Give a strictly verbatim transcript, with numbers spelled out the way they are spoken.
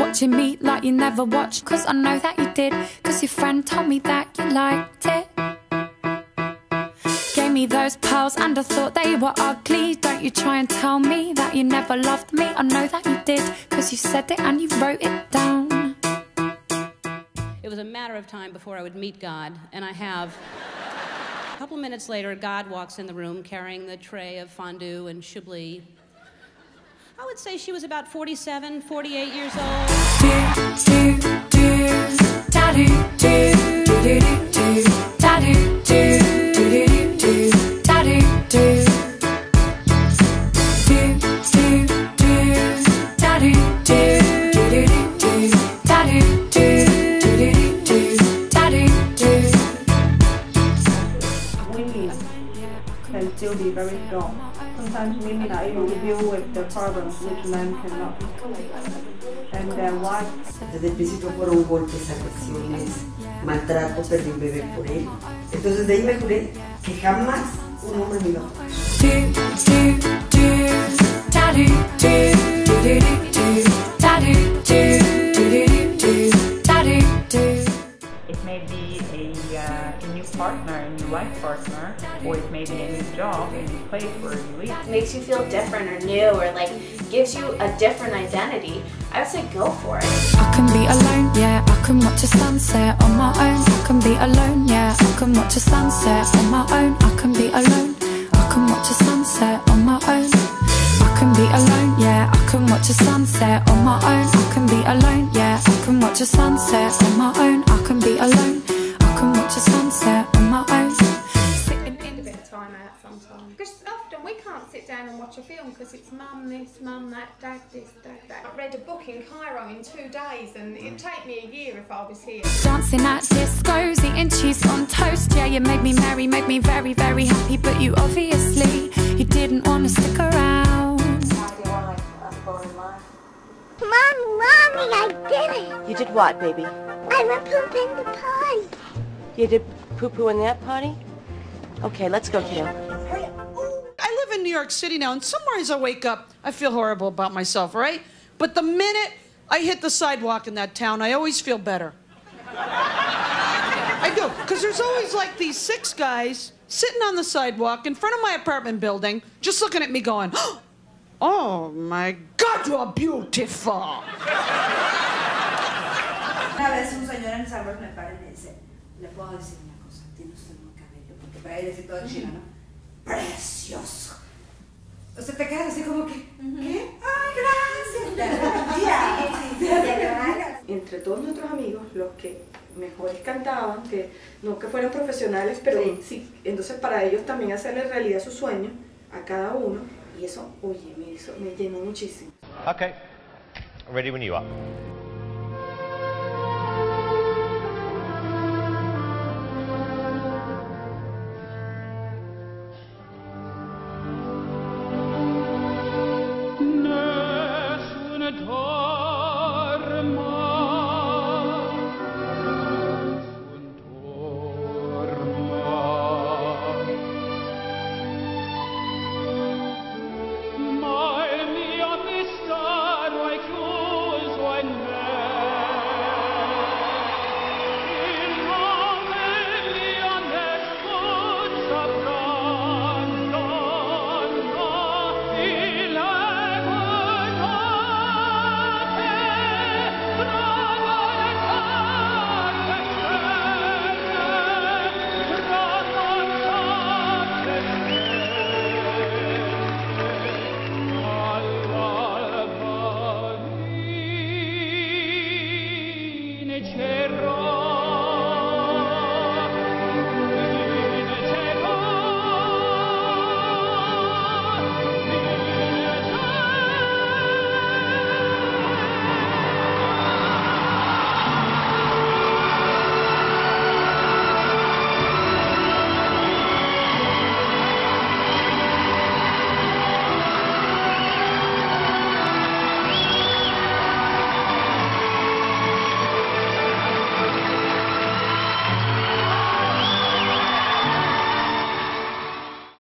watching me like you never watched, cause I know that you did, cause your friend told me that you liked it. Gave me those pearls and I thought they were ugly. Don't you try and tell me that you never loved me. I know that you did, cause you said it and you wrote it down. It was a matter of time before I would meet God, and I have. A couple of minutes later, God walks in the room carrying the tray of fondue and Chablis. I would say she was about forty-seven, forty-eight years old. Do, do, do, da do, do, do, do, do, da do, do, do, do, do, da do, do. Do, do, do, da do, do, do, do, do, da do, do, do, do, do, da do, do. Women can still be very strong. Sometimes women are able to deal with the problems which men cannot. And then why? Desde el principio fueron golpes, agresiones, maltrato, perdí un bebé por él. Entonces de ahí me juré que jamás un hombre me iba a tocar. Do, do, do, da do, do, do, do, do, da do, do, do, do, do, da do, do. It may be a, uh, a new partner, a new life partner, or it may be a new job, a new place where you live. It makes you feel different or new, or like gives you a different identity. I would say go for it. I can be alone, yeah, I can watch a sunset on my own. I can be alone, yeah, I can watch a sunset on my own. I can be alone, I can watch a sunset on my own. I can be alone, yeah, I can watch a sunset on my own. I can be alone, yeah, I can watch a sunset on my own. I can be alone, I can watch a sunset on my own. Sitting in a bit of time out sometimes. Because often we can't sit down and watch a film because it's mum this, mum that, dad this, dad that. I read a book in Cairo in two days and it'd take me a year if I was here. Dancing at discos, eating cheese on toast. Yeah, you made me merry, made me very, very happy. But you obviously, you didn't want to stick around. Mommy, Mommy, I did it! You did what, baby? I went poop in the party. You did poo-poo in that potty? Okay, let's go, kiddo. I live in New York City now, and some mornings I wake up, I feel horrible about myself, right? But the minute I hit the sidewalk in that town, I always feel better. I do, because there's always like these six guys sitting on the sidewalk in front of my apartment building, just looking at me going, oh my God, you're beautiful. Una vez un señor en el Starbucks me para y me dice, le puedo decir una cosa, tiene usted un cabello, porque para él es todo chileno, precioso. O sea, te quedas así como que, ¿qué? ¡Ay, gracias! Entre todos nuestros amigos, los que mejores cantaban, que no que fueran profesionales, pero sí, sí entonces para ellos también hacerle realidad su sueño a cada uno, y eso, oye, me, hizo, me llenó muchísimo. Okay, ready when you are.